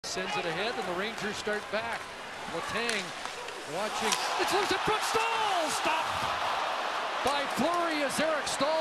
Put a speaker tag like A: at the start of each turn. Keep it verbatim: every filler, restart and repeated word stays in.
A: Sends it ahead, and the Rangers start back. Letang watching. It's loose in front. Staal! Stopped by Fleury as Eric Staal